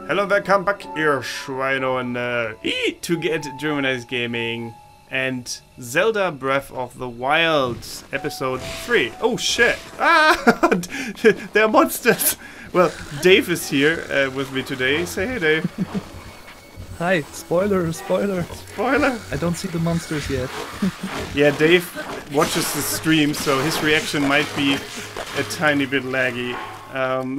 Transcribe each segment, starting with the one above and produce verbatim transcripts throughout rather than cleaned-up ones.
Hello and welcome back, ihr Schweine und uh, to get Germanized Gaming and Zelda Breath of the Wild episode three. Oh shit! Ah, they're monsters. Well, Dave is here uh, with me today. Say hey, Dave. Hi. Spoiler, spoiler. Spoiler. I don't see the monsters yet. Yeah, Dave watches the stream, so his reaction might be a tiny bit laggy. Um,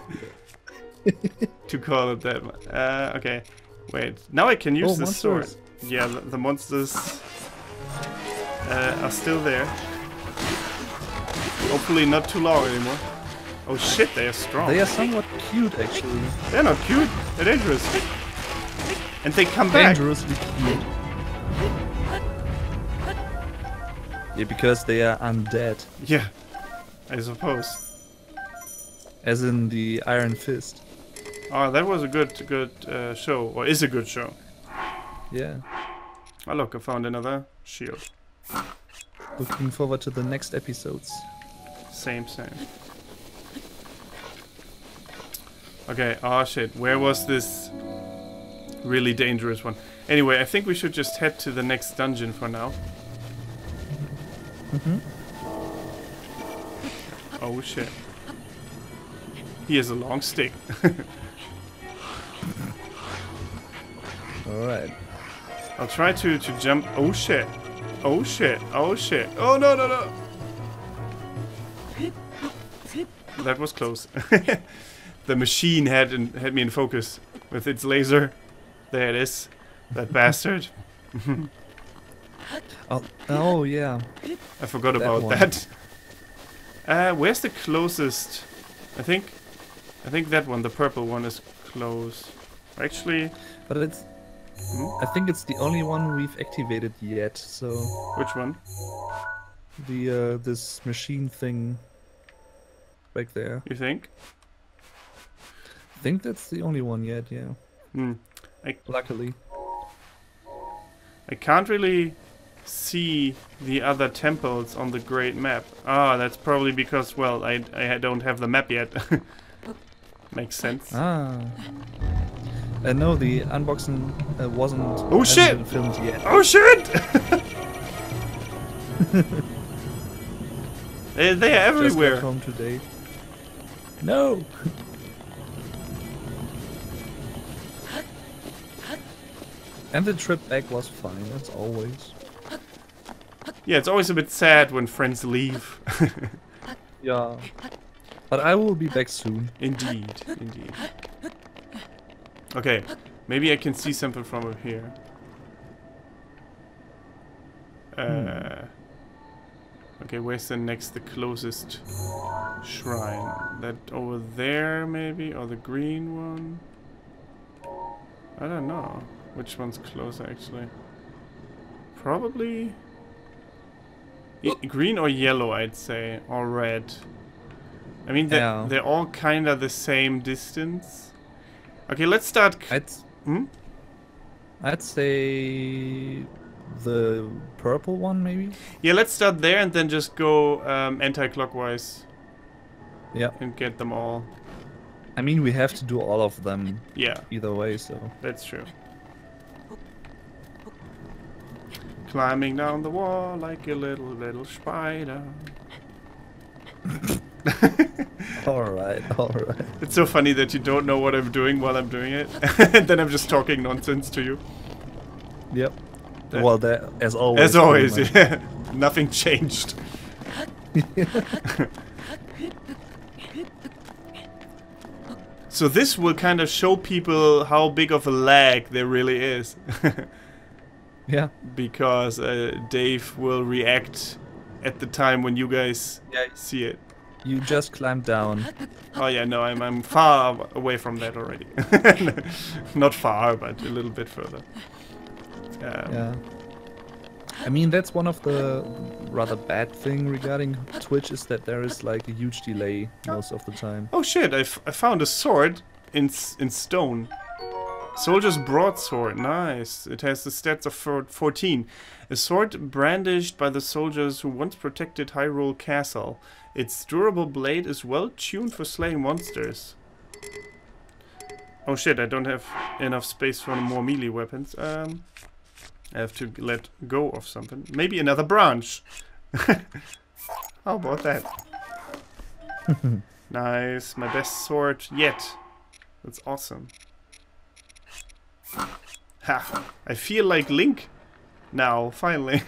to call it that. Uh, okay, wait. Now I can use oh, this sword. monsters. Yeah, the, the monsters uh, are still there. Hopefully not too long anymore. Oh shit, they are strong. They are somewhat cute, actually. They're not cute. They're dangerous. And they come back. Dangerously cute. Yeah, because they are undead. Yeah, I suppose. As in the Iron Fist. Oh, that was a good, good uh, show, or is a good show. Yeah. Oh look, I found another shield. Looking forward to the next episodes. Same, same. Okay, oh shit, where was this really dangerous one? Anyway, I think we should just head to the next dungeon for now. Mm-hmm. Oh shit. He has a long stick. Alright. I'll try to, to jump. Oh shit. Oh shit. Oh shit. Oh no, no, no. That was close. The machine had in, had me in focus with its laser. There it is. That bastard. Oh, oh yeah. I forgot That about one. that. Uh, where's the closest? I think, I think that one, the purple one, is close. Actually, But it's... hmm? I think it's the only one we've activated yet, so... Which one? The, uh, this machine thing... back there. You think? I think that's the only one yet, yeah. Hmm. I Luckily. I can't really see the other temples on the great map. Ah, that's probably because, well, I I don't have the map yet. Makes sense. Ah. Uh, no, the unboxing uh, wasn't Oh, hasn't shit! been filmed yet. Oh shit! they, they are Just got everywhere. home today. No. And the trip back was fine, as always. Yeah, it's always a bit sad when friends leave. Yeah. But I will be back soon. Indeed, indeed. Okay, maybe I can see something from up here. Uh, okay, where's the next, the closest shrine? That over there, maybe? Or the green one? I don't know. Which one's closer, actually? Probably... y- green or yellow, I'd say. Or red. I mean, they're, Yeah. they're all kind of the same distance. Okay, let's start... c- I'd Hmm? I'd say the purple one, maybe. Yeah, let's start there and then just go um, anti-clockwise Yeah. and get them all. I mean, we have to do all of them Yeah, either way, so. that's true. Climbing down the wall like a little, little spider. Alright, alright. It's so funny that you don't know what I'm doing while I'm doing it. And then I'm just talking nonsense to you. Yep. That- Well, that, as always. As always, pretty yeah. Nothing changed. So this will kind of show people how big of a lag there really is. Yeah. Because uh, Dave will react at the time when you guys Yeah. see it. You just climb down. Oh yeah, no, I'm, I'm far away from that already. Not far, but a little bit further. Um, Yeah. I mean, that's one of the rather bad thing regarding Twitch is that there is like a huge delay most of the time. Oh shit, I, f I found a sword in, s in stone. Soldier's broadsword, nice. It has the stats of fourteen. A sword brandished by the soldiers who once protected Hyrule Castle. Its durable blade is well tuned for slaying monsters. Oh shit, I don't have enough space for more melee weapons. Um, I have to let go of something. Maybe another branch. How about that? Nice, my best sword yet. That's awesome. Ha! I feel like Link now, finally.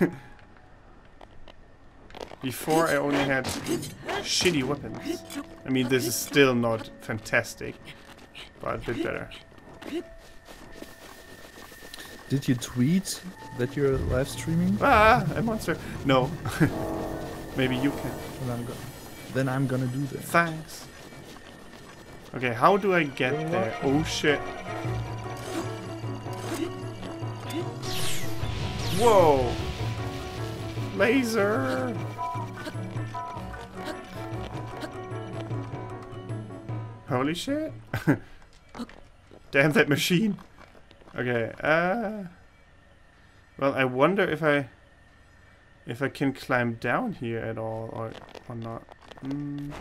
Before I only had shitty weapons. I mean, this is still not fantastic, but a bit better. Did you tweet that you're live streaming? Ah, a monster. No. Maybe you can. Then I'm, go then I'm gonna do that. Thanks. Okay, how do I get there? Oh shit. Whoa! Laser! Holy shit! Damn that machine! Okay, uh... well, I wonder if I... if I can climb down here at all, or, or not. Mm.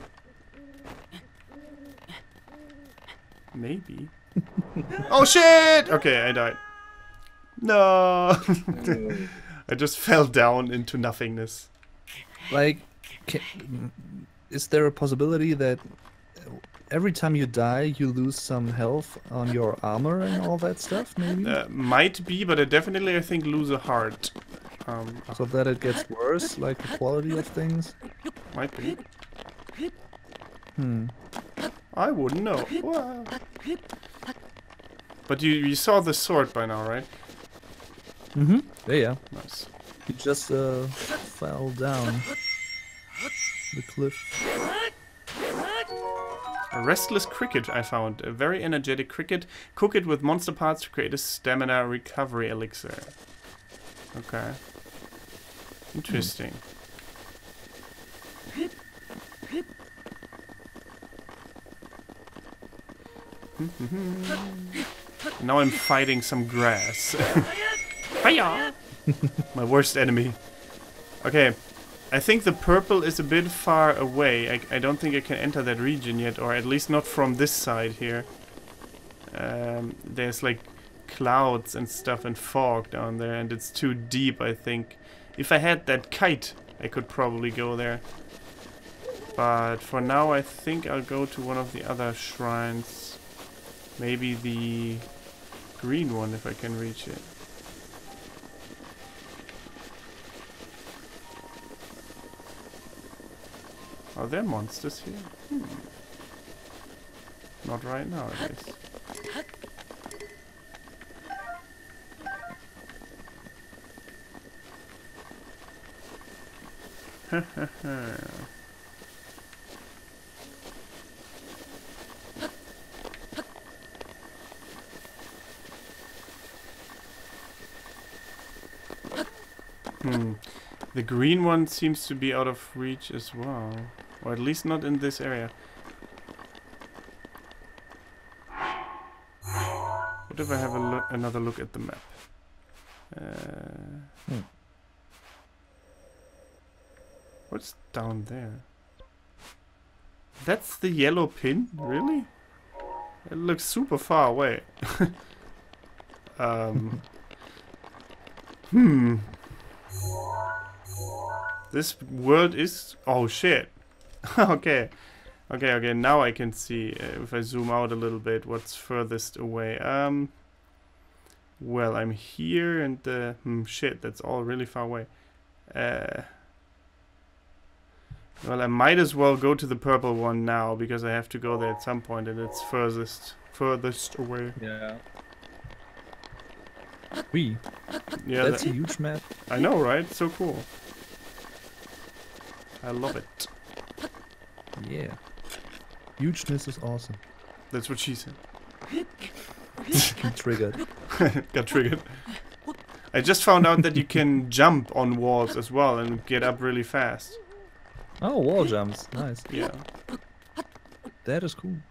Maybe. Oh shit! Okay, I died. No! I just fell down into nothingness. Like, can, is there a possibility that every time you die, you lose some health on your armor and all that stuff, maybe? Uh, might be, but I definitely, I think, lose a heart. Um, so that it gets worse, like the quality of things? Might be. Hmm. I wouldn't know. Wow. But you, you saw the sword by now, right? Mm-hmm. Yeah, yeah. Nice. He just uh, fell down the cliff. A restless cricket I found. A very energetic cricket. Cook it with monster parts to create a stamina recovery elixir. Okay. Interesting. Now I'm fighting some grass. Hiya! My worst enemy. Okay. I think the purple is a bit far away. I, I don't think I can enter that region yet, or at least not from this side here. Um, there's like clouds and stuff and fog down there, and it's too deep, I think. If I had that kite, I could probably go there. But for now, I think I'll go to one of the other shrines. Maybe the green one, if I can reach it. Are there monsters here? Hmm. Not right now, at least. Hmm. The green one seems to be out of reach as well. Or at least not in this area. What if I have a look, another look at the map? Uh, hmm. What's down there? That's the yellow pin? Really? It looks super far away. um, hmm. This world is... Oh shit. okay. Okay, okay, now I can see, uh, if I zoom out a little bit, what's furthest away. Um, well, I'm here and... Uh, hmm, shit, that's all really far away. Uh, well, I might as well go to the purple one now, because I have to go there at some point, and it's furthest, furthest away. Yeah. We. Yeah, That's that, a huge map. I know, right? So cool. I love it. Yeah. Hugeness is awesome. That's what she said. Triggered. Got triggered. I just found out that you can jump on walls as well and get up really fast. Oh, wall jumps. Nice. Yeah. That is cool.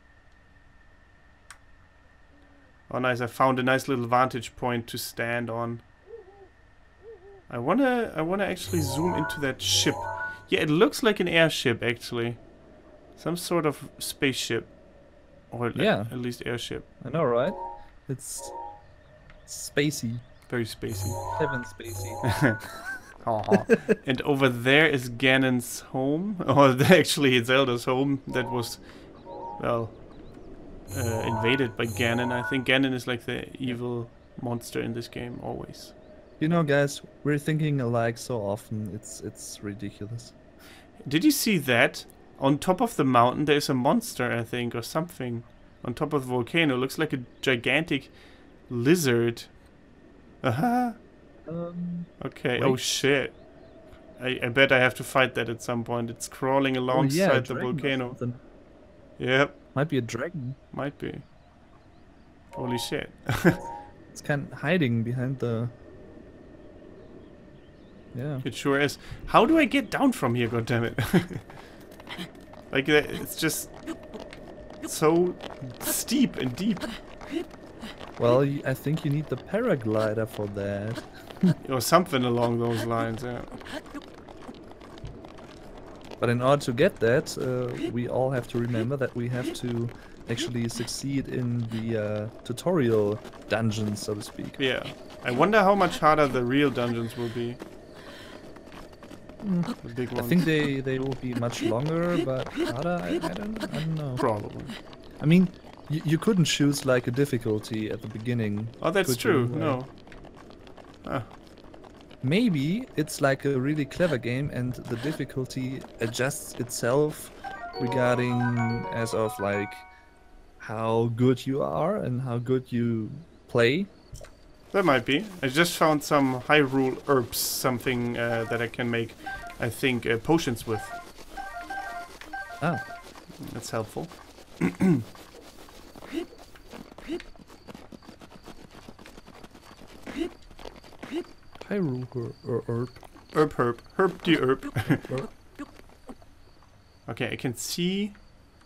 Oh, nice. I found a nice little vantage point to stand on. I wanna, I wanna actually zoom into that ship. Yeah, it looks like an airship, actually. Some sort of spaceship. Or at, Yeah. at least airship. I know, right? It's spacey. Very spacey. Heaven spacey. Aw. And over there is Ganon's home. Or actually it's Zelda's home that was, well, uh, invaded by Ganon. I think Ganon is like the evil monster in this game, always. You know, guys, we're thinking alike so often. It's it's ridiculous. Did you see that? On top of the mountain there's a monster, I think, or something. On top of the volcano. Looks like a gigantic lizard. Uh-huh. Um, Okay, wait. oh shit. I, I bet I have to fight that at some point. It's crawling oh, alongside yeah, a the dragon or volcano. something. Yep, Might be a dragon. might be. Holy shit. It's kind of hiding behind the... Yeah. It sure is. How do I get down from here, goddammit? Like, uh, it's just so steep and deep. Well, y- I think you need the paraglider for that. Or something along those lines, yeah. But in order to get that, uh, we all have to remember that we have to actually succeed in the uh, tutorial dungeons, so to speak. Yeah. I wonder how much harder the real dungeons will be. Mm. The big I ones. think they, they will be much longer, but harder, I, I, don't, I don't know. Probably. I mean, y you couldn't choose like a difficulty at the beginning. Oh, that's could true. you? Like, No. Ah. Maybe it's like a really clever game and the difficulty adjusts itself regarding as of like how good you are and how good you play. That might be. I just found some Hyrule herbs, something uh, that I can make, I think, uh, potions with. Ah, That's helpful. Hyrule her- or herb. Herb, herb, herb, the herb. Herb. Okay, I can see.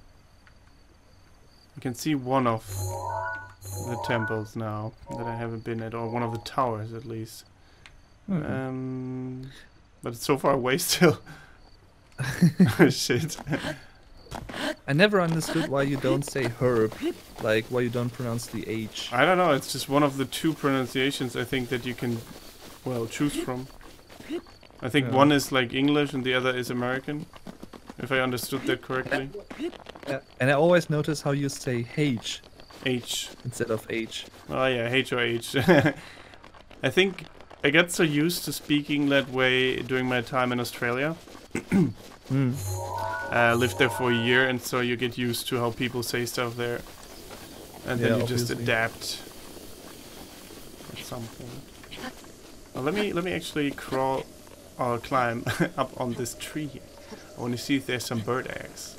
I can see one of the temples now that I haven't been at, or one of the towers at least. Hmm. Um, but it's so far away still. Shit. I never understood why you don't say herb, like why you don't pronounce the H. I don't know. It's just one of the two pronunciations I think that you can, well, choose from. I think Yeah. one is like English and the other is American, if I understood that correctly. Yeah. And I always notice how you say H H. instead of H. Oh yeah, H or H. I think I got so used to speaking that way during my time in Australia. Hmm. I uh, lived there for a year, and so you get used to how people say stuff there, and then Yeah, you just obviously. adapt at some point. Well, let me let me actually crawl or climb up on this tree here. I want to see if there's some bird eggs.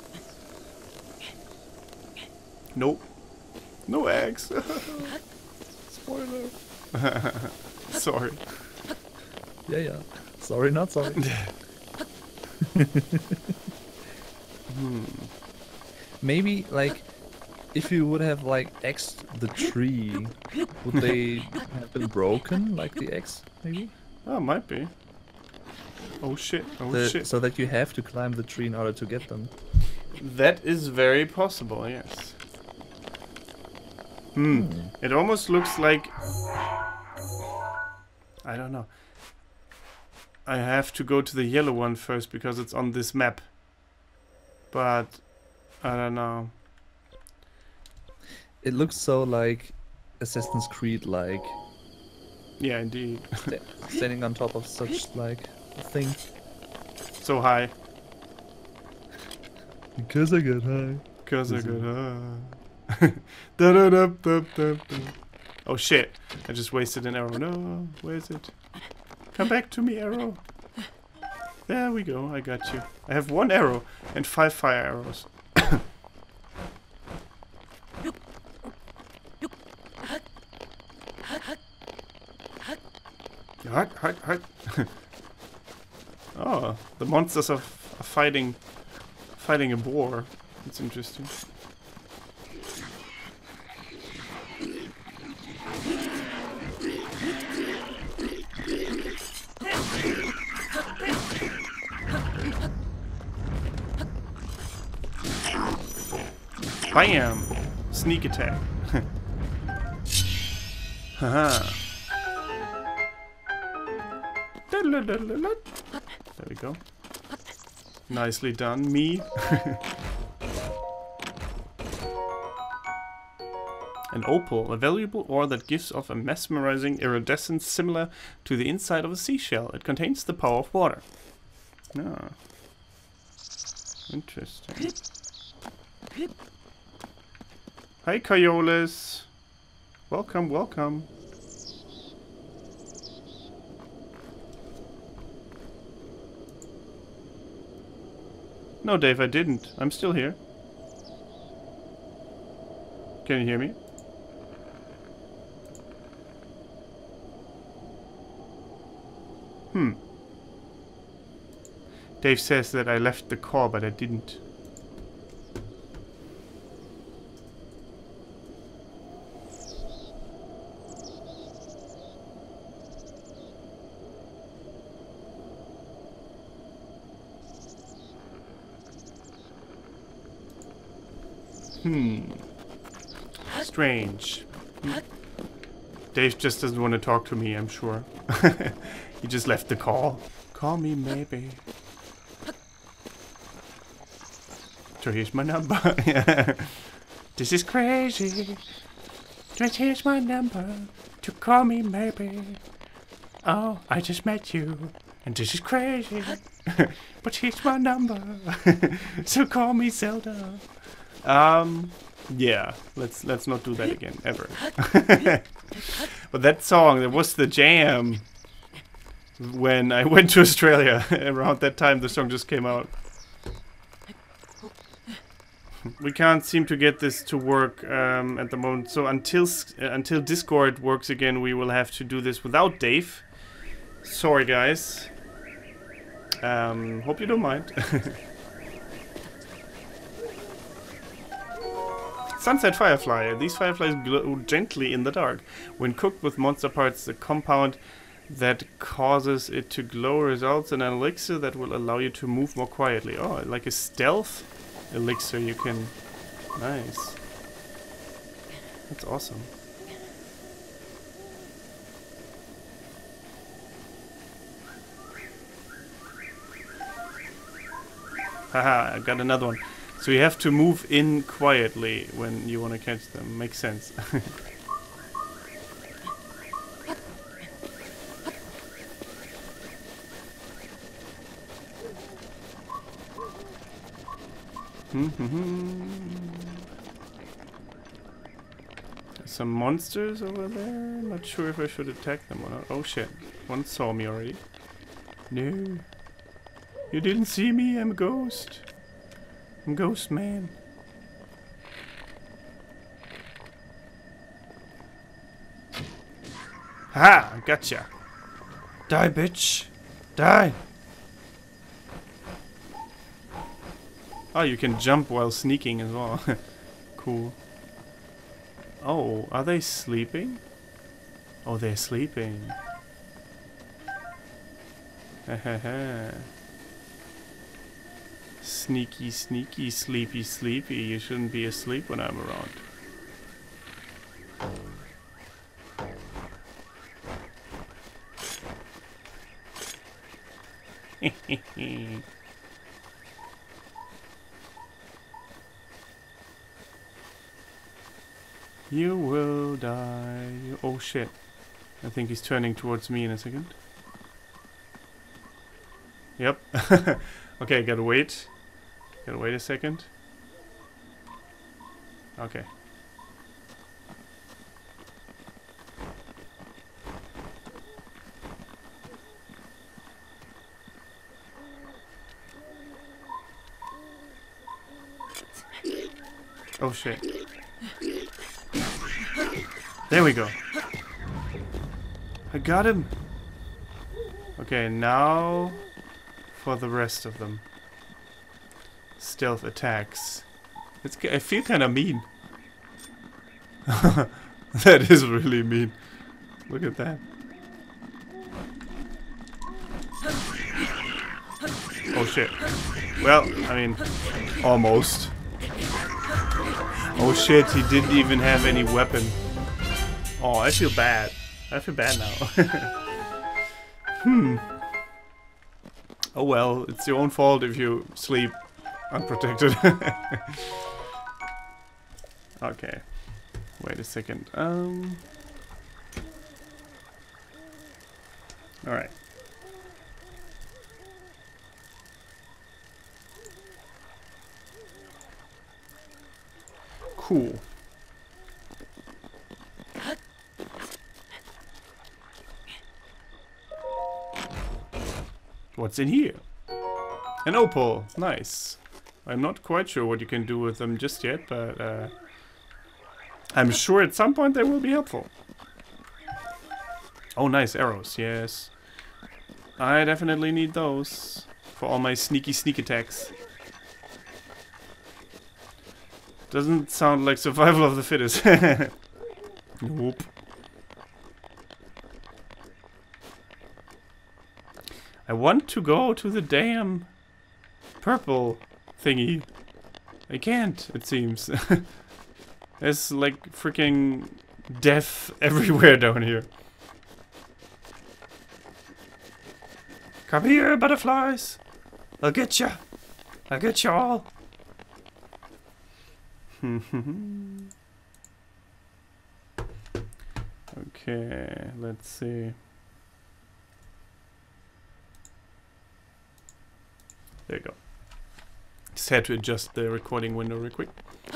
Nope, no eggs. Spoiler. Sorry. Yeah, yeah. Sorry, not sorry. Hmm. Maybe like if you would have like X'd the tree, would they have been broken like the X? Maybe. Oh, might be. Oh shit! Oh The- shit! so that you have to climb the tree in order to get them. That is very possible. Yes. Hmm. Hmm. It almost looks like, I don't know. I have to go to the yellow one first because it's on this map. But I don't know. It looks so like Assassin's Creed like Yeah, indeed. sta- standing on top of such like a thing. So high. Because I get high. Cause I Is got high. Da-da-da-da-da-da. Oh shit! I just wasted an arrow. No, where is it? Come back to me, arrow. There we go. I got you. I have one arrow and five fire arrows. Hut, hut, hut. Oh, the monsters are, f- are fighting, fighting a boar. That's interesting. Bam! Sneak attack. Haha. There we go. Nicely done, me. An opal, a valuable ore that gives off a mesmerizing iridescence similar to the inside of a seashell. It contains the power of water. Ah. Interesting. Hi, Coyoles. Welcome, welcome. No, Dave, I didn't. I'm still here. Can you hear me? Hmm. Dave says that I left the call, but I didn't. Hmm. Strange. Dave just doesn't want to talk to me, I'm sure. He just left the call. Call me maybe. So here's my number. This is crazy. Just here's my number. To call me maybe. Oh, I just met you. And this is crazy. But here's my number. So call me Zelda. Um, yeah, let's let's not do that again, ever. But that song, that was the jam when I went to Australia. Around that time, the song just came out. We can't seem to get this to work um, at the moment, so until uh, until Discord works again, we will have to do this without Dave. Sorry, guys. Um, hope you don't mind. Sunset Firefly. These fireflies glow gently in the dark. When cooked with monster parts, the compound that causes it to glow results in an elixir that will allow you to move more quietly. Oh, like a stealth elixir you can... Nice. That's awesome. Haha, I got another one. So you have to move in quietly when you want to catch them. Makes sense. Some monsters over there. Not sure if I should attack them or not. Oh shit. One saw me already. No. You didn't see me, I'm a ghost. I'm Ghost Man. Ha! Gotcha. Die, bitch. Die. Oh, you can jump while sneaking as well. Cool. Oh, are they sleeping? Oh, they're sleeping. Hahaha. Sneaky, sneaky, sleepy, sleepy. You shouldn't be asleep when I'm around. You will die. Oh shit. I think he's turning towards me in a second. Yep. Okay, gotta wait. Gotta wait a second. Okay. Oh shit. There we go. I got him. Okay, now for the rest of them. Stealth attacks. It's, I feel kind of mean. That is really mean. Look at that. Oh shit. Well, I mean, almost. Oh shit, he didn't even have any weapon. Oh, I feel bad. I feel bad now. Hmm. Oh well, it's your own fault if you sleep unprotected. Okay. Wait a second. Um. Alright. Cool. What's in here? An opal. Nice. I'm not quite sure what you can do with them just yet, but uh, I'm sure at some point they will be helpful. Oh, nice arrows. Yes. I definitely need those for all my sneaky sneak attacks. Doesn't sound like survival of the fittest. Nope. I want to go to the damn purple thingy. I can't, it seems. There's like freaking death everywhere down here. Come here, butterflies. I'll get you. I'll get you all. Okay, let's see. There you go. Just had to adjust the recording window real quick.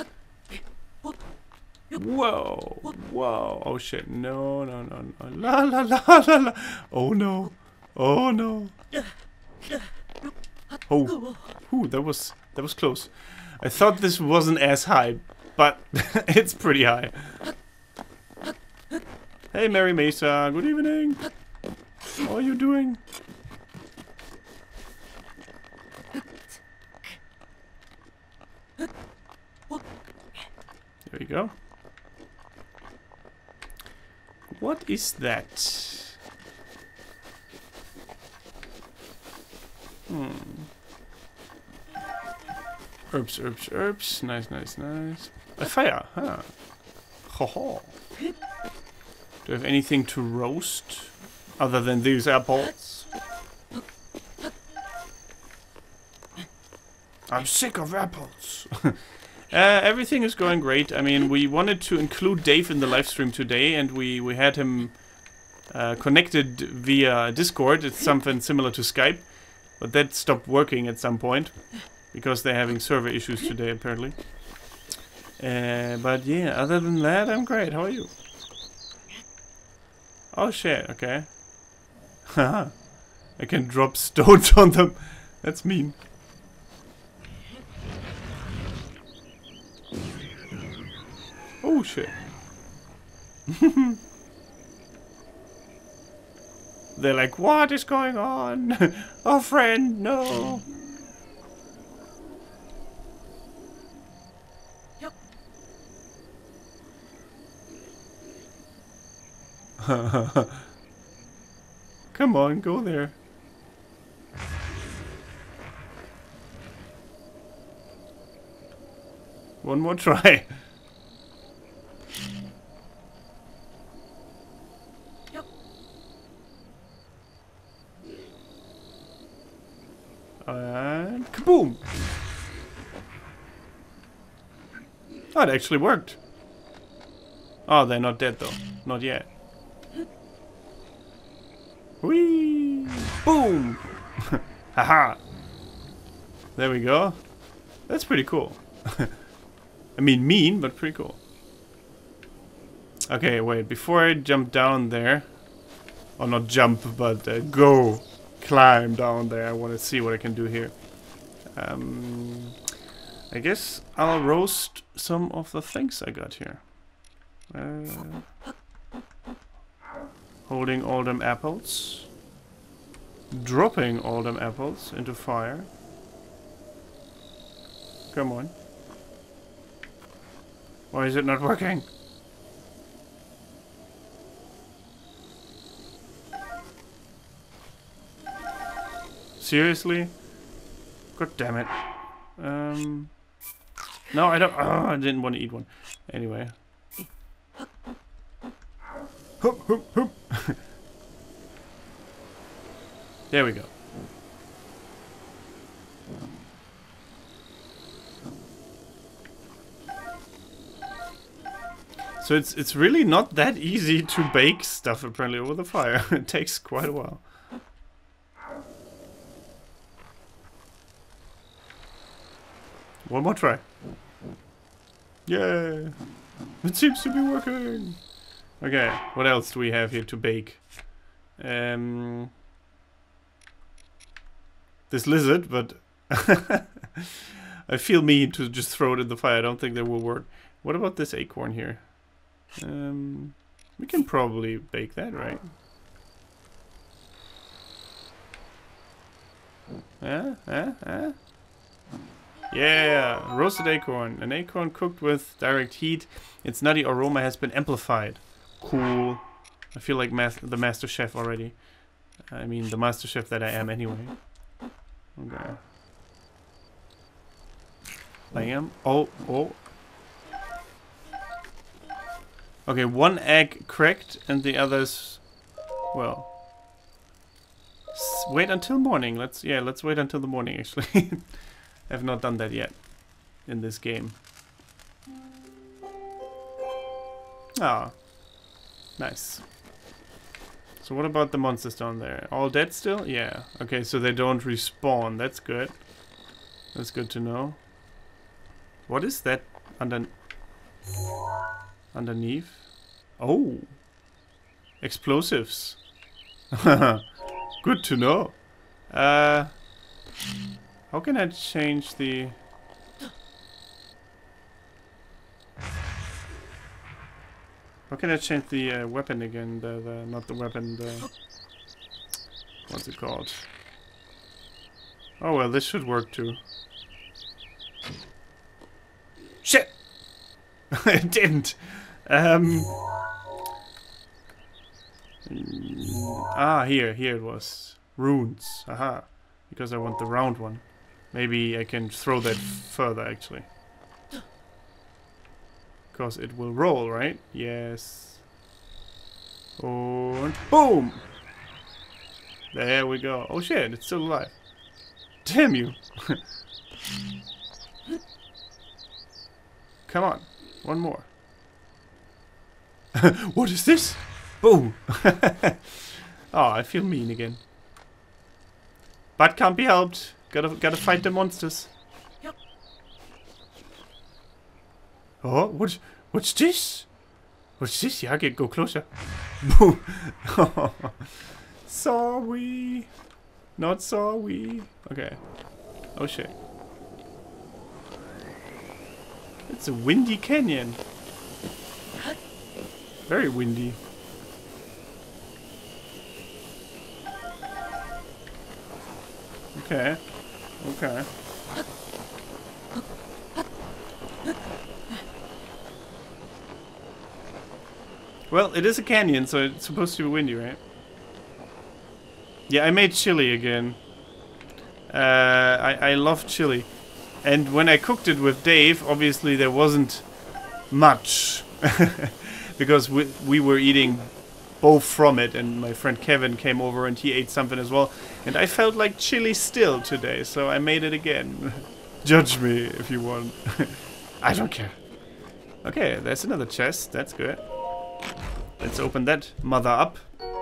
Whoa! Whoa! Oh shit! No! No! No! No! La la la la la! Oh no! Oh no! Oh! Ooh, that was that was close. I thought this wasn't as high, but it's pretty high. Hey, Mary Mesa. Good evening. How are you doing? There you go. What is that? Hmm. Herbs, herbs, herbs. Nice, nice, nice. A fire, huh? Ho ho. Do you have anything to roast other than these apples? I'm sick of apples. Uh, everything is going great. I mean, we wanted to include Dave in the live stream today, and we, we had him uh, connected via Discord. It's something similar to Skype, but that stopped working at some point because they're having server issues today, apparently. Uh, but yeah, other than that, I'm great. How are you? Oh shit, okay. Haha. I can drop stones on them. That's mean. Oh shit. They're like, what is going on? Oh friend, no. Yep. Come on, go there. One more try. And kaboom! Oh, it actually worked. Oh, they're not dead though. Not yet. Whee! Boom! Haha! There we go. That's pretty cool. I mean, mean, but pretty cool. Okay, wait. Before I jump down there, or not jump, but uh, go. Climb down there. I want to see what I can do here. Um, I guess I'll roast some of the things I got here. Uh, holding all them apples. Dropping all them apples into fire. Come on. Why is it not working? Seriously? God damn it. Um, No, I don't. Oh, I didn't want to eat one. Anyway. Hoop, hoop, hoop. There we go. So it's it's really not that easy to bake stuff apparently over the fire. It takes quite a while. One more try. Yay! It seems to be working. Okay, what else do we have here to bake? Um, this lizard, but I feel mean to just throw it in the fire. I don't think that will work. What about this acorn here? Um, we can probably bake that, right? Uh, uh, uh. Yeah, roasted acorn. An acorn cooked with direct heat. Its nutty aroma has been amplified. Cool. I feel like mas the master chef already. I mean, the master chef that I am anyway. Okay. Bam. Oh, oh. Okay, one egg cracked and the others, well, s wait until morning. Let's, yeah, let's wait until the morning actually. I have not done that yet in this game. Ah, nice. So what about the monsters down there? All dead still? Yeah. Okay, so they don't respawn. That's good. That's good to know. What is that under underneath? Oh, explosives. Good to know. Uh, how can I change the? How can I change the uh, weapon again? The, the not the weapon. The what's it called? Oh well, this should work too. Shit! It didn't. Um. Ah, here, here it was. Runes. Aha. Because I want the round one. Maybe I can throw that further actually. Because it will roll, right? Yes. And boom! There we go. Oh shit, it's still alive. Damn you! Come on, one more. What is this? Boom! Oh, I feel mean again. But can't be helped. Gotta, gotta fight the monsters. Oh, what, what's this? What's this? Yeah, I can go closer. Boom! Sorry. Not sorry. Okay. Oh shit. It's a windy canyon. Very windy. Okay. Okay. Well, it is a canyon, so it's supposed to be windy, right? Yeah, I made chili again. Uh, I, I love chili. And when I cooked it with Dave, obviously there wasn't much. Because we, we were eating both from it, and my friend Kevin came over and he ate something as well. And I felt like chili still today, so I made it again. Judge me if you want. I don't care. Okay, there's another chest. That's good. Let's open that mother up.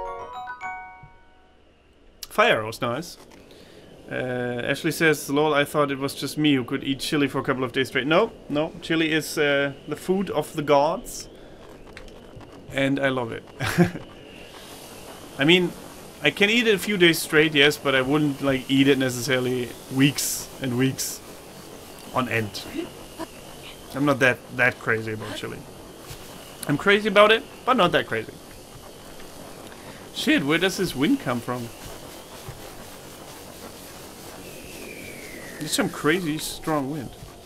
Fire arrows, nice. Uh, Ashley says, lol, I thought it was just me who could eat chili for a couple of days straight. No, no, chili is uh, the food of the gods. And I love it. I mean, I can eat it a few days straight, yes, but I wouldn't like eat it necessarily weeks and weeks on end. I'm not that, that crazy about chili. I'm crazy about it, but not that crazy. Shit, where does this wind come from? There's some crazy strong wind.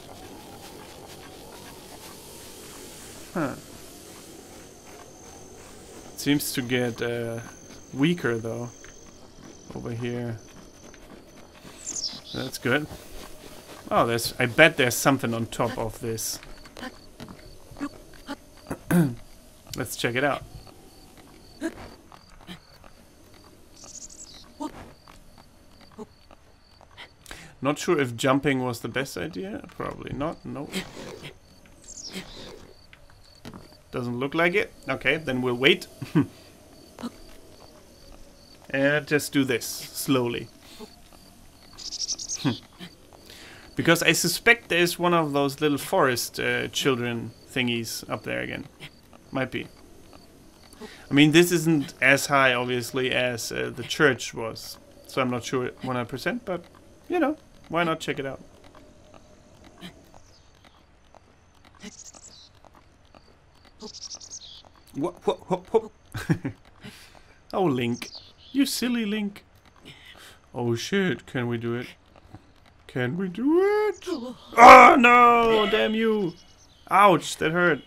Huh. It seems to get uh, weaker though. Over here. That's good. Oh, there's. I bet there's something on top of this. Let's check it out. Not sure if jumping was the best idea. Probably not. No. Doesn't look like it. Okay, then we'll wait. And just do this slowly. Because I suspect there's one of those little forest uh, children thingies up there again. Might be. I mean, this isn't as high, obviously, as uh, the church was. So I'm not sure one hundred percent, but, you know, why not check it out? Whoop, whoop, whoop, whoop. Oh, Link. You silly Link. Oh, shit. Can we do it? Can we do it? Oh, no! Damn you! Ouch, that hurt.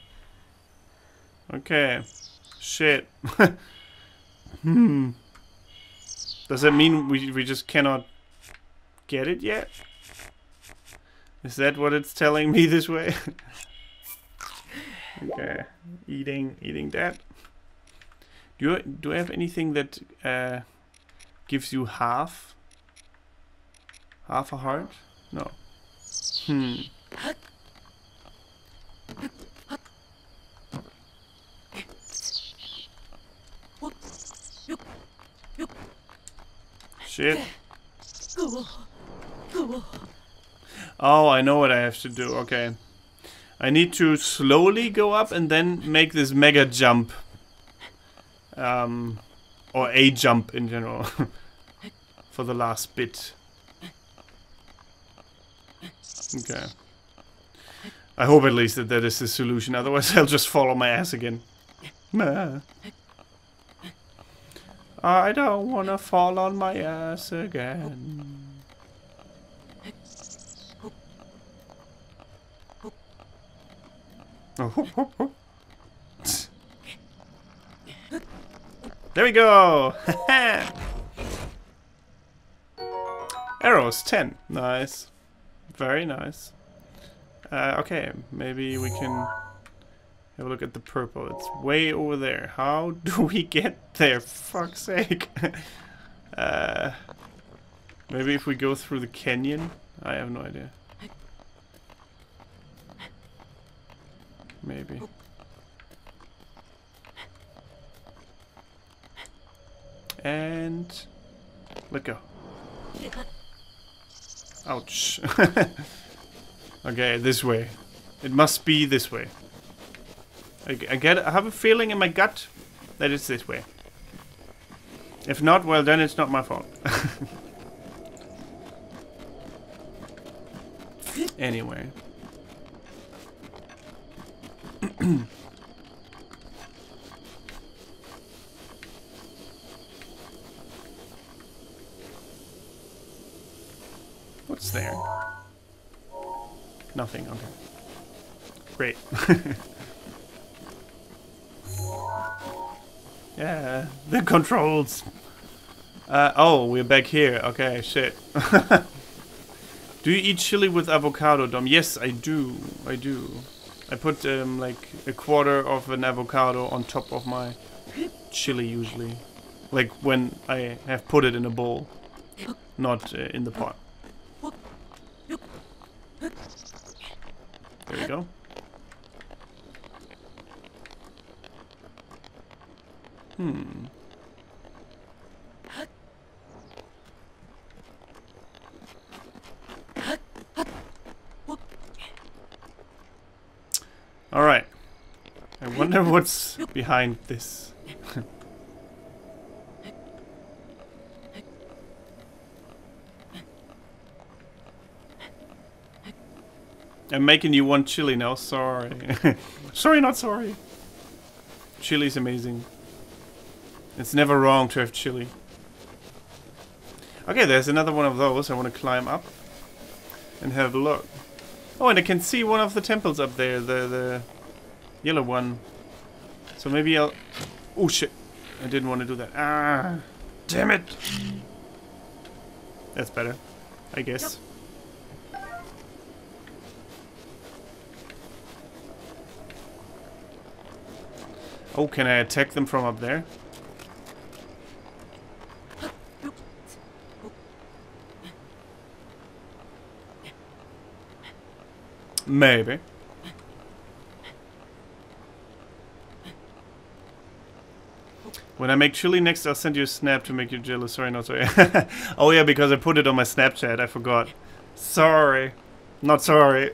Okay. Shit. Hmm. Does that mean we, we just cannot get it yet? Is that what it's telling me this way? Okay. Eating, eating that. Do you, do I have anything that uh, gives you half? Half a heart? No. Hmm. Shit. Oh, I know what I have to do. Okay. I need to slowly go up and then make this mega jump. Um, or a jump in general. For the last bit. Okay. I hope at least that that is the solution. Otherwise I'll just fall on my ass again. I don't wanna fall on my ass again. Oh, whoop, whoop, whoop. There we go! Arrows, ten. Nice. Very nice. Uh, okay, maybe we can have a look at the purple. It's way over there. How do we get there? For fuck's sake. uh, maybe if we go through the canyon? I have no idea. Maybe. And let go. Ouch. Okay, this way. It must be this way. I, I get. I have a feeling in my gut that it's this way. If not, well, then it's not my fault. Anyway. What's there? Nothing, okay. Great. Yeah, the controls. Uh, oh, we're back here. Okay, shit. Do you eat chili with avocado, Dom? Yes, I do. I do. I put um, like a quarter of an avocado on top of my chili usually. Like when I have put it in a bowl, not uh, in the pot. There we go. Hmm. All right. I wonder what's behind this. I'm making you want chili now. Sorry. Sorry, not sorry. Chili's amazing. It's never wrong to have chili. Okay, there's another one of those. I want to climb up and have a look. Oh, and I can see one of the temples up there, the the yellow one. So maybe I'll... Oh shit! I didn't want to do that. Ah, damn it! That's better, I guess. Oh, can I attack them from up there? Maybe. When I make chili next, I'll send you a snap to make you jealous. Sorry, not sorry. Oh yeah, because I put it on my Snapchat. I forgot. Sorry. Not sorry.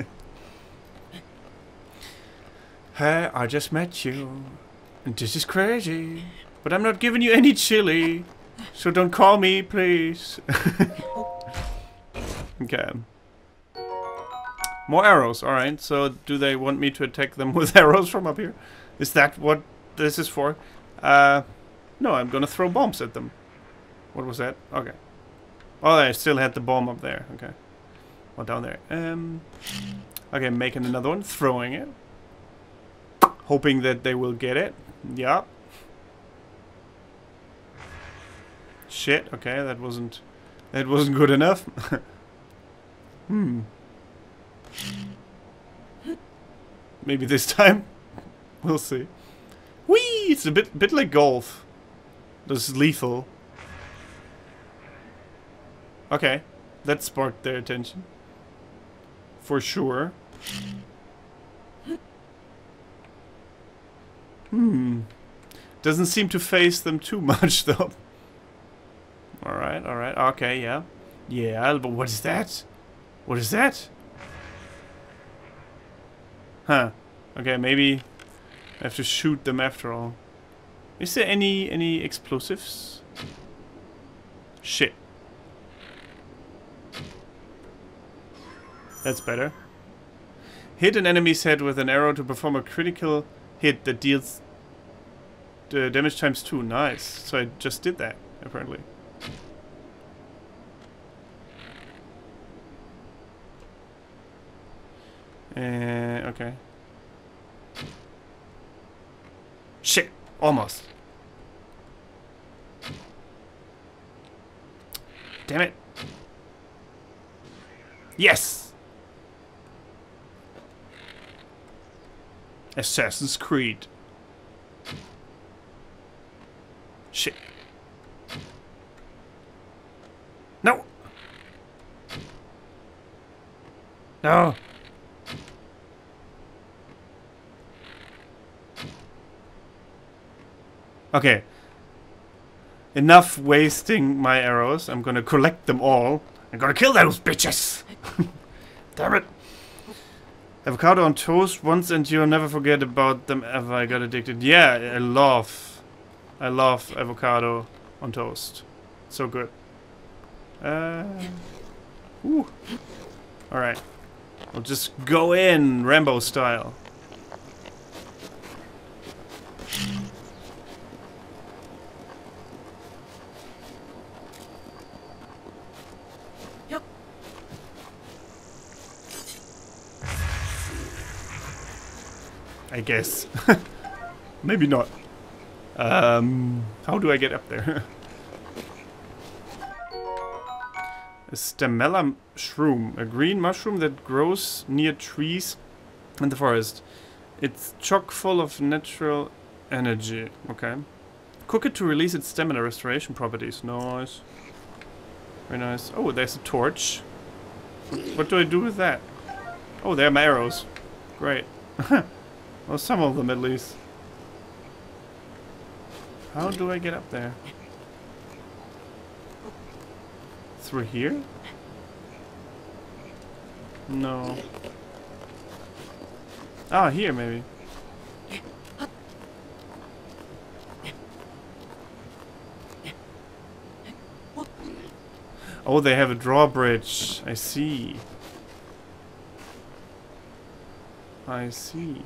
Hey, I just met you. And this is crazy. But I'm not giving you any chili. So don't call me, please. Okay. More arrows. Alright, so do they want me to attack them with arrows from up here? Is that what this is for? Uh, no, I'm gonna throw bombs at them. What was that? Okay. Oh, I still had the bomb up there. Okay. Well, down there. Um. Okay, making another one. Throwing it. Hoping that they will get it. Yeah. Shit. Okay, that wasn't... That wasn't good enough. Hmm. Maybe this time. We'll see. Whee! It's a bit bit like golf. This is lethal. Okay. That sparked their attention. For sure. Hmm. Doesn't seem to phase them too much though. Alright, alright. Okay, yeah. Yeah, but what is that? What is that? Huh. Okay, maybe I have to shoot them after all. Is there any any explosives? Shit. That's better. Hit an enemy's head with an arrow to perform a critical hit that deals the damage times two. Nice. So I just did that, apparently. Uh, okay. Shit! Almost. Damn it. Yes! Assassin's Creed. Shit. No! No! Okay. Enough wasting my arrows. I'm gonna collect them all. I'm gonna kill those bitches! Damn it! Avocado on toast once and you'll never forget about them ever. I got addicted. Yeah, I love... I love avocado on toast. So good. Uh... Ooh. Alright. I'll just go in, Rambo style. I guess. Maybe not. Um, how do I get up there? A stamella shroom. A green mushroom that grows near trees in the forest. It's chock full of natural energy. Okay. Cook it to release its stamina restoration properties. Nice. Very nice. Oh, there's a torch. What do I do with that? Oh, there are my arrows. Great. Well, some of them at least. How do I get up there? Through here? No. Ah, here maybe. Oh, they have a drawbridge. I see. I see.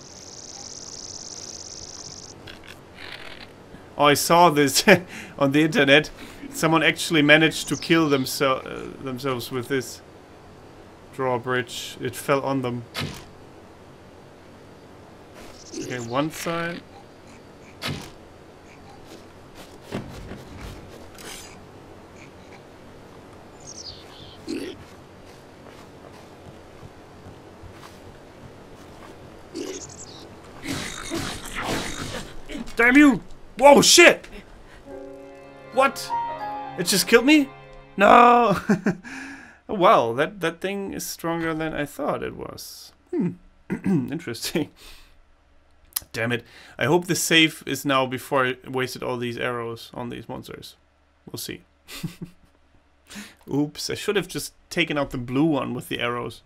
Oh, I saw this on the internet. Someone actually managed to kill themse uh, themselves with this drawbridge. It fell on them. Okay, one side. Damn you! Whoa, shit! What? It just killed me? No! Well, that, that thing is stronger than I thought it was. Hmm. Interesting. Damn it. I hope the save is now before I wasted all these arrows on these monsters. We'll see. Oops, I should have just taken out the blue one with the arrows.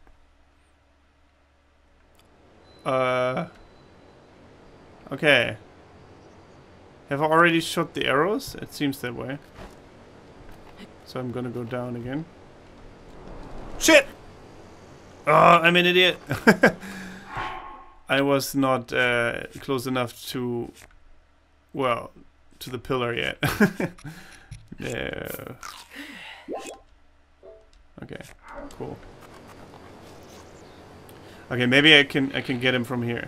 Uh... Okay. Have I already shot the arrows? It seems that way. So I'm gonna go down again. Shit! Oh, I'm an idiot. I was not uh, close enough to, well, to the pillar yet. Yeah. Okay, cool. Okay, maybe I can I can get him from here.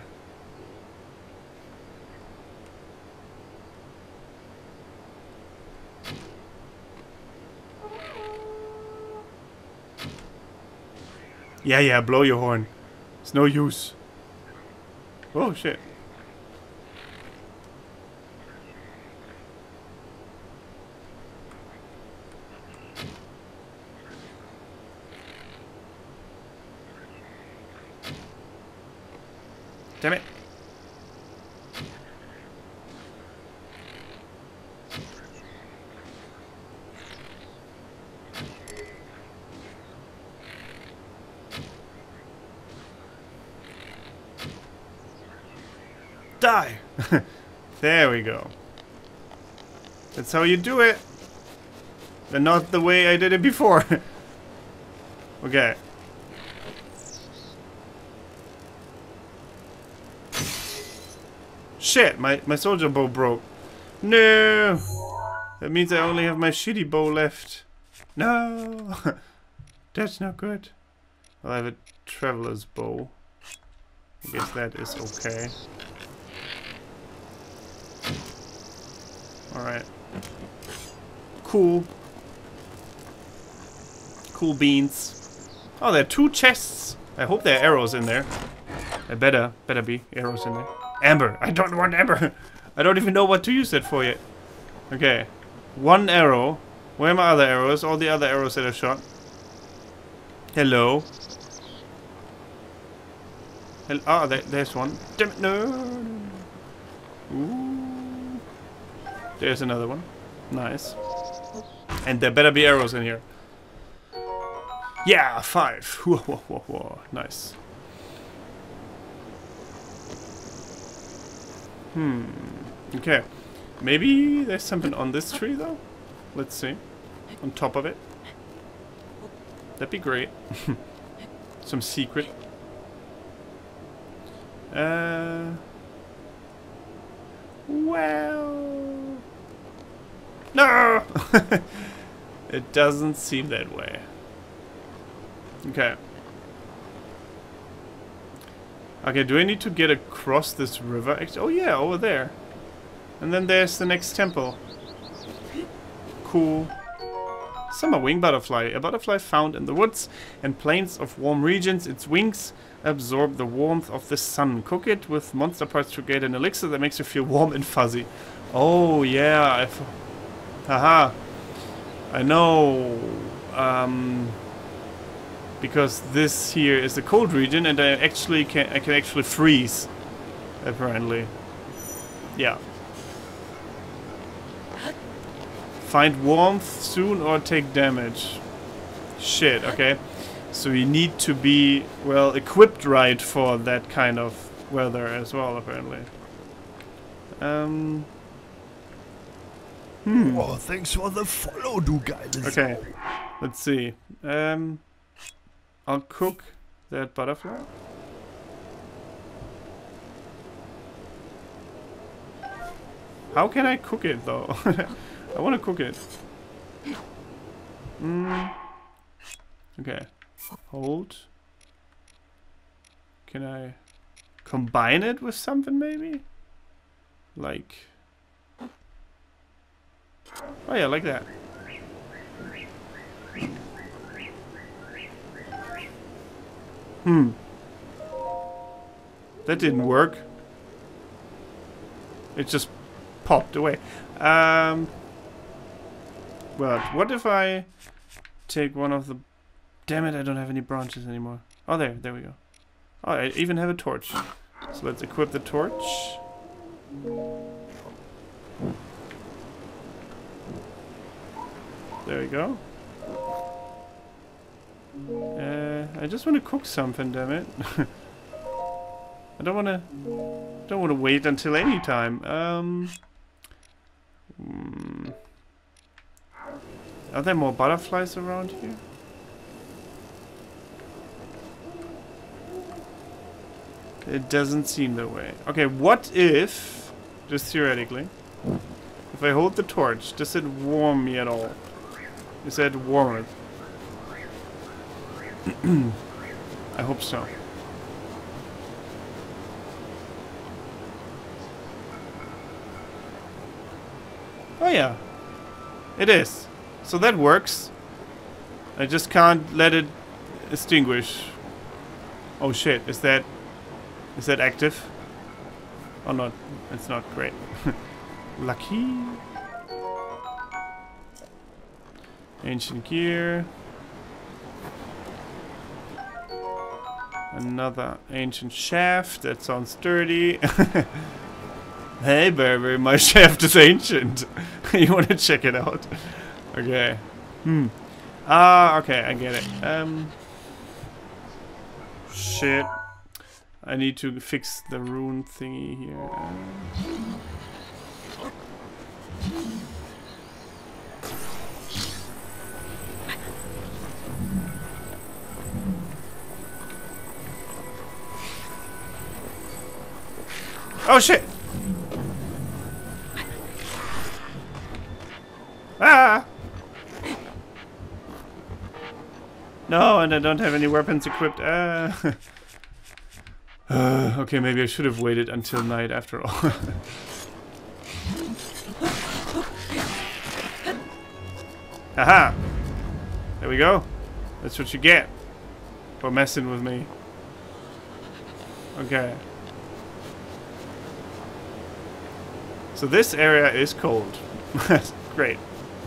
Yeah, yeah, blow your horn. It's no use. Oh, shit. Damn it. Die! There we go. That's how you do it. And not the way I did it before. Okay. Shit, my, my soldier bow broke. No! That means I only have my shitty bow left. No! That's not good. Well, I have a traveler's bow. I guess that is okay. Alright. Cool. Cool beans. Oh, there are two chests. I hope there are arrows in there. There better, better be arrows in there. Amber! I don't want amber! I don't even know what to use that for yet. Okay. One arrow. Where are my other arrows? All the other arrows that I shot. Hello. Hel oh, there, there's one. Damn it, no! Ooh. There's another one. Nice. And there better be arrows in here. Yeah, five. Whoa, whoa, whoa, whoa. Nice. Hmm. Okay. Maybe there's something on this tree, though? Let's see. On top of it. That'd be great. Some secret. Uh... Well... No! It doesn't seem that way. Okay. Okay, do I need to get across this river? Oh yeah, over there. And then there's the next temple. Cool. Summer wing butterfly. A butterfly found in the woods and plains of warm regions. Its wings absorb the warmth of the sun. Cook it with monster parts to create an elixir that makes you feel warm and fuzzy. Oh yeah, I've... Haha. I know. Um... Because this here is the cold region, and I actually can I can actually freeze, apparently. Yeah. Find warmth soon or take damage. Shit. Okay. So you need to be well equipped right for that kind of weather as well, apparently. Um. Hmm. Oh, thanks for the follow, du geiles. Okay. Let's see. Um. I'll cook that butterfly. How can I cook it though? I want to cook it. Mm. Okay. Hold. Can I combine it with something maybe? Like... Oh yeah, like that. Hmm. That didn't work. It just popped away. Um, well, what if I take one of the... Damn it, I don't have any branches anymore. Oh, there. There we go. Oh, I even have a torch. So let's equip the torch. There we go. Uh, I just want to cook something, damn it. I don't want to... Don't want to wait until any time. Um... Hmm. Are there more butterflies around here? It doesn't seem that way. Okay, what if, just theoretically, if I hold the torch, does it warm me at all? Is that warmer? I hope so. Oh yeah, it is. So that works. I just can't let it extinguish. Oh shit, is that... Is that active? Oh no, it's not. Great. Lucky. Ancient gear. Another ancient shaft. That sounds sturdy. Hey baby, my shaft is ancient. You want to check it out? Okay. Hmm. Ah, okay, I get it. Um. Shit. I need to fix the rune thingy here. Oh shit! Ah! No, and I don't have any weapons equipped. Ah. Uh, okay, maybe I should have waited until night after all. Haha! There we go. That's what you get for messing with me. Okay. So this area is cold. Great.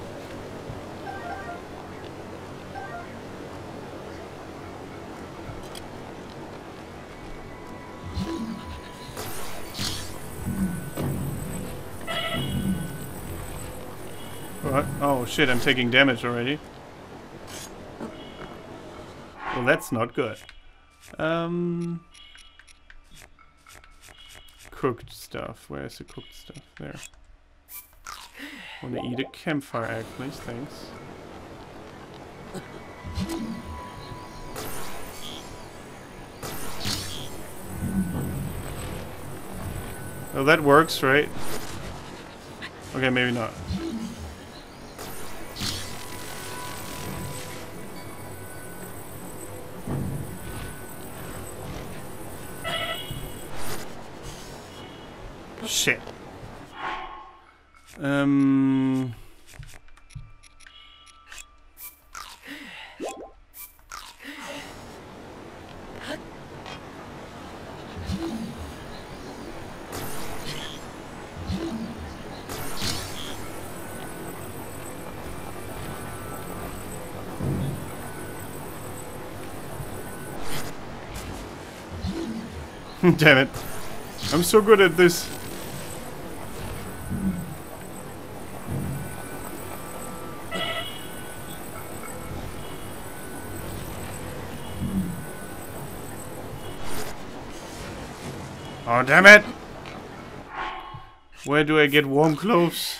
What? Oh shit, I'm taking damage already. Well, that's not good. Um, cooked stuff. Where's the cooked stuff? There. Wanna eat a campfire egg, please? Thanks. Oh, that works, right? Okay, maybe not. Shit. Um. Damn it. I'm so good at this. Oh, damn it! Where do I get warm clothes?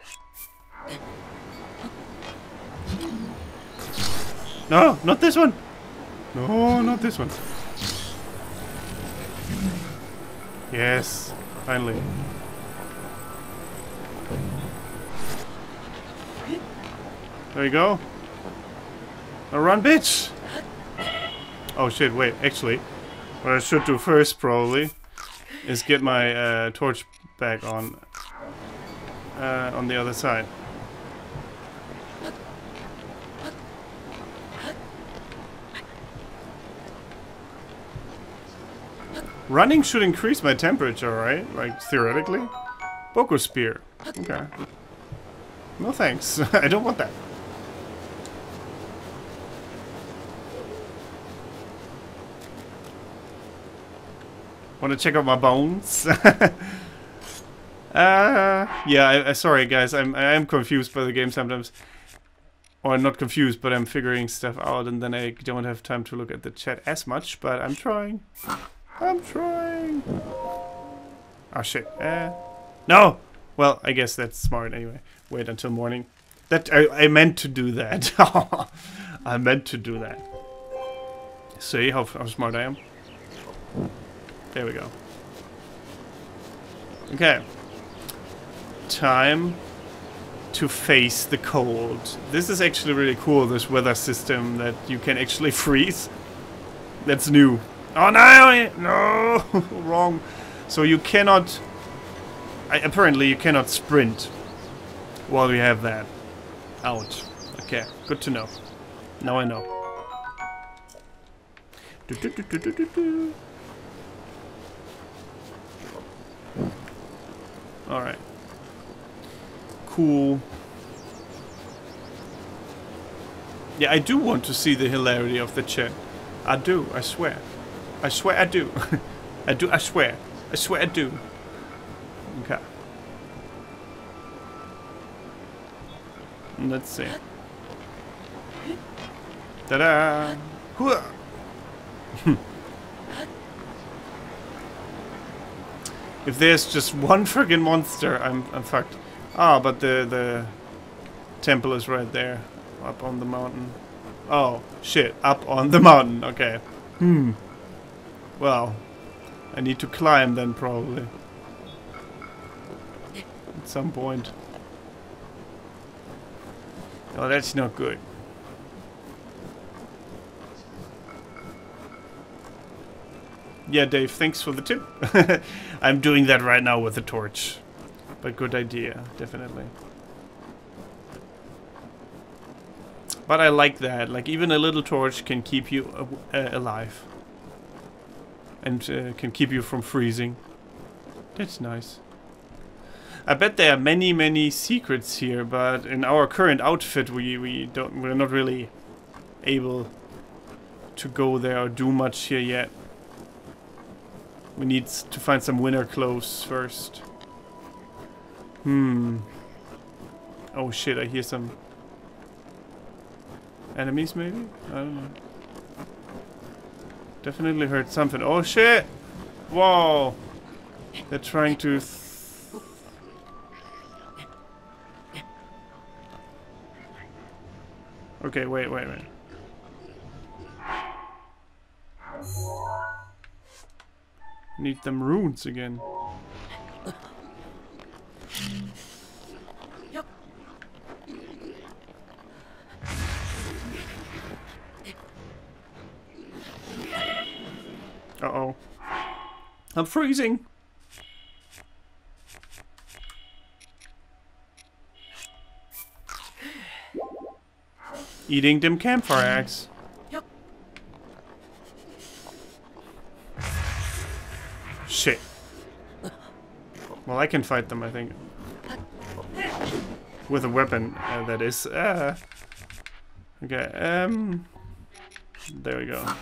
No, not this one! No, not this one. Yes, finally. There you go. Now run, bitch! Oh shit, wait, actually, what I should do first, probably, is get my uh, torch back on uh, on the other side. Running should increase my temperature, right? Like, theoretically? Boko Spear. Okay. No thanks. I don't want that. Want to check out my bones? uh, yeah, I, I, sorry guys, I'm I am confused by the game sometimes. Or not confused, but I'm figuring stuff out and then I don't have time to look at the chat as much, but I'm trying. I'm trying. Oh shit. Uh, no! Well, I guess that's smart anyway. Wait until morning. That I, I meant to do that. I meant to do that. See how, how smart I am? There we go. Okay. Time to face the cold. This is actually really cool, this weather system that you can actually freeze. That's new. Oh no! No! Wrong. So you cannot... I, apparently you cannot sprint while you have that. Ouch. Okay, good to know. Now I know. Do, do, do, do, do, do, do. Alright. Cool. Yeah, I do want to see the hilarity of the chat. I do, I swear. I swear I do. I do, I swear. I swear I do. Okay. Let's see. Ta-da! Hooah! If there's just one friggin' monster, I'm I'm fucked. Ah, but the the temple is right there, up on the mountain. Oh shit! Up on the mountain. Okay. Hmm. Well, I need to climb then probably at some point. Oh, that's not good. Yeah, Dave, thanks for the tip. I'm doing that right now with the torch. But good idea, definitely. But I like that. Like, even a little torch can keep you uh, alive. And uh, can keep you from freezing. That's nice. I bet there are many, many secrets here, but in our current outfit, we, we don't, we're not really able to go there or do much here yet. We need to find some winter clothes first. Hmm. Oh shit, I hear some enemies maybe? I don't know. Definitely heard something. Oh shit! Whoa! They're trying to... Th okay, wait, wait, wait. Need them runes again. Uh-oh. I'm freezing! Eating them campfire eggs. Shit. Well, I can fight them, I think. With a weapon, uh, that is. Uh, okay, um... there we go.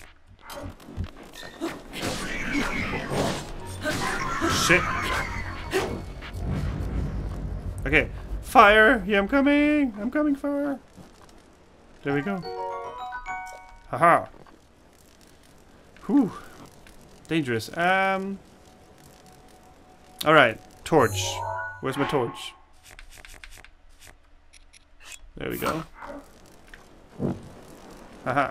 Shit. Okay. Fire! Yeah, I'm coming! I'm coming, fire! There we go. Haha. Whew. Dangerous. Um. Alright. Torch. Where's my torch? There we go. Haha.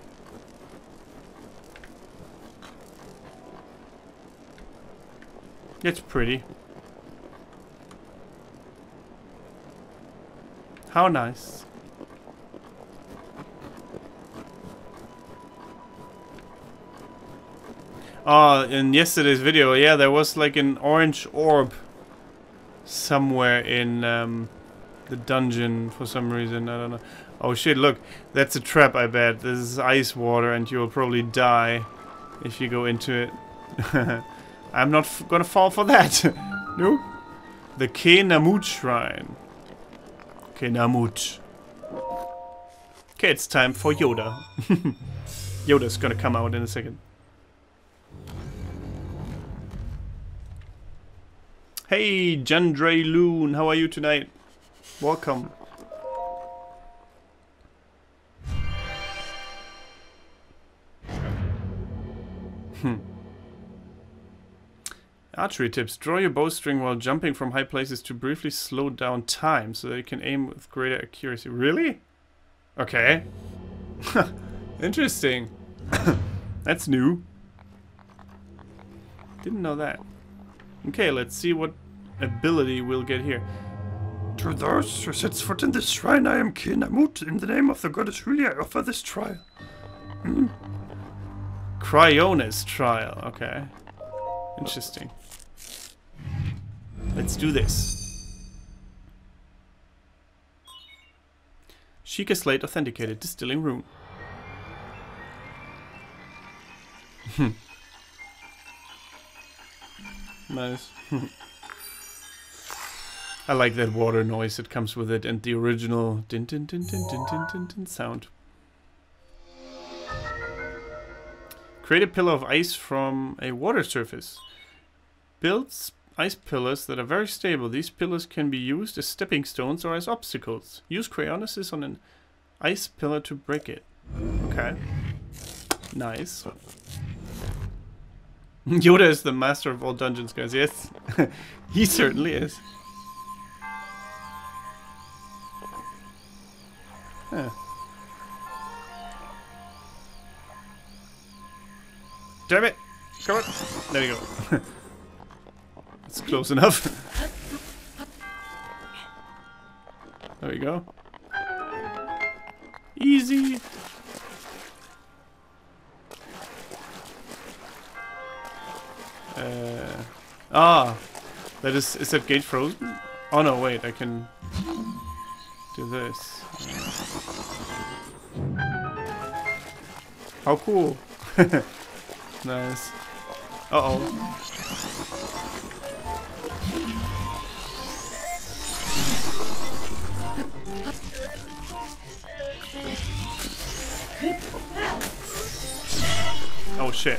It's pretty. How nice. Oh, in yesterday's video, yeah, there was like an orange orb somewhere in um, the dungeon for some reason. I don't know. Oh shit, look. That's a trap, I bet. This is ice water and you'll probably die if you go into it. I'm not f gonna fall for that. No. The Kenamut Shrine. Kenamut. Okay, it's time for Yoda. Yoda's gonna come out in a second. Hey, Jandre Loon, how are you tonight? Welcome. Hmm. Archery tips. Draw your bowstring while jumping from high places to briefly slow down time so that you can aim with greater accuracy. Really? Okay. Interesting. That's new. Didn't know that. Okay, let's see what ability we'll get here. To those who sets foot in this shrine, I am Kenamut. In the name of the goddess Julia, I offer this trial. Hmm. Cryonis trial. Okay. Interesting. Let's do this. Sheikah Slate authenticated. Distilling room. Nice. I like that water noise that comes with it and the original din din din din din din din din sound. Create a pillar of ice from a water surface. Build ice pillars that are very stable. These pillars can be used as stepping stones or as obstacles. Use Cryonis on an ice pillar to break it. Okay. Nice. Yoda is the master of all dungeons, guys. Yes, he certainly is. Huh. Damn it! Come on! There you go. It's close enough. There we go. Easy. Uh, ah, that is, is that gate frozen? Oh no, wait, I can do this. How cool. Nice. Uh-oh. Oh shit.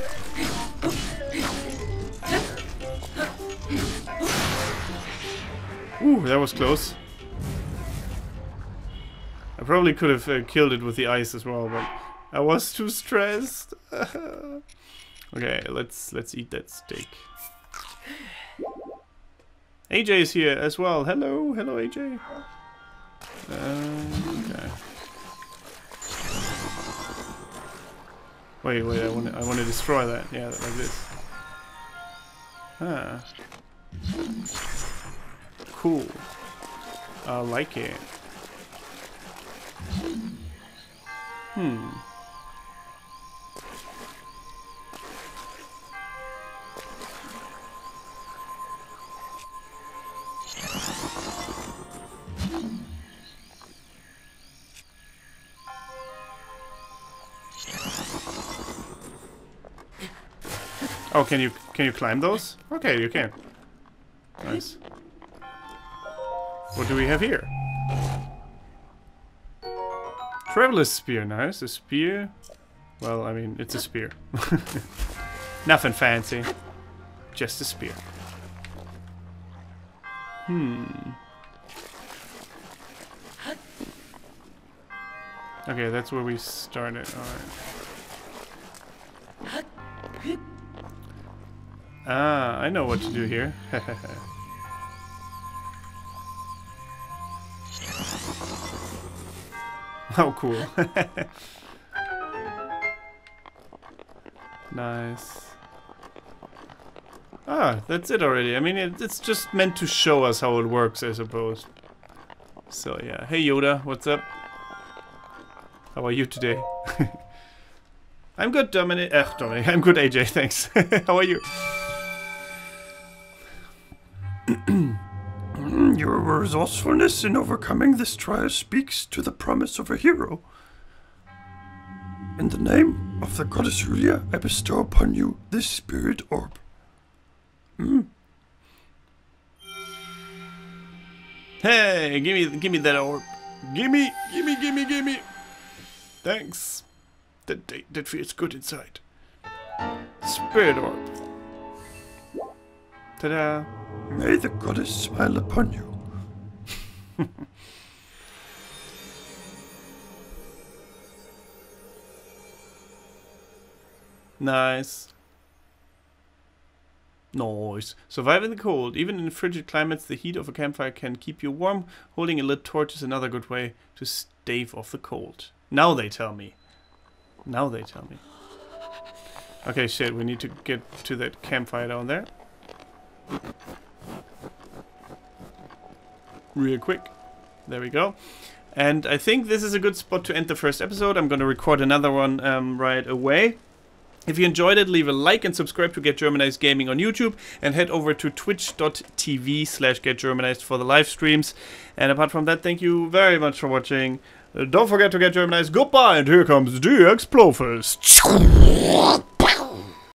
Ooh, that was close. I probably could have uh, killed it with the ice as well, but I was too stressed. Okay, let's let's eat that steak. A J is here as well. Hello, hello, A J. Uh, okay. Wait, wait. I want I want to destroy that. Yeah, like this. Ah. Cool. I like it. Hmm. Oh, can you can you climb those? Okay, you can. Nice. What do we have here? Traveler's spear, nice. A spear. Well, I mean, it's a spear. Nothing fancy. Just a spear. Hmm. Okay, that's where we started. Alright. Ah, I know what to do here. Oh, cool. Nice. Ah, that's it already. I mean, it, it's just meant to show us how it works, I suppose. So, yeah. Hey, Yoda, what's up? How are you today? I'm good, Dominic. Uh, Dominic. I'm good, A J, thanks. How are you? Your resourcefulness in overcoming this trial speaks to the promise of a hero. In the name of the goddess Julia, I bestow upon you this spirit orb. Hmm. Hey, give me, give me that orb. Gimme, gimme, gimme, gimme. Thanks. That, that, that feels good inside. Spirit orb. Ta-da. May the goddess smile upon you. Nice. Nice. Survive in the cold. Even in frigid climates, the heat of a campfire can keep you warm. Holding a lit torch is another good way to stave off the cold. Now they tell me. Now they tell me. Okay, shit. We need to get to that campfire down there. Real quick. There we go. And I think this is a good spot to end the first episode. I'm going to record another one um, right away. If you enjoyed it, leave a like and subscribe to Get Germanized Gaming on YouTube, and head over to twitch dot t v slash get germanized for the live streams. And apart from that, thank you very much for watching. Uh, don't forget to get Germanized. Goodbye, and here comes the Explofist.